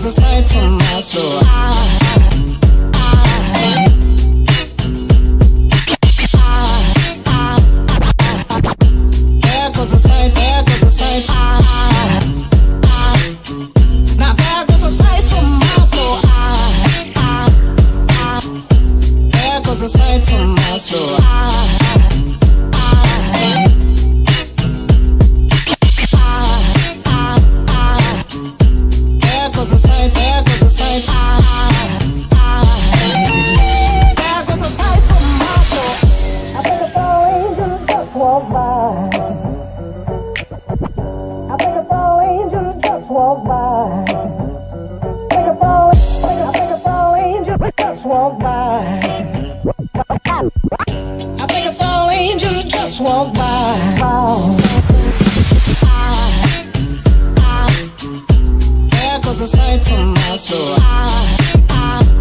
goes a sight from my soul. There goes a sight, there goes a sight. Now there goes a sight from my soul. There goes a sight from my soul. There goes a sight, there goes a sight. There goes a sight from my soul. I think a fall angel just walked by. I think a fall angel just walked by. I think a fall angel just walked by. I think a fall angel just walked by. There goes a sight from my soul.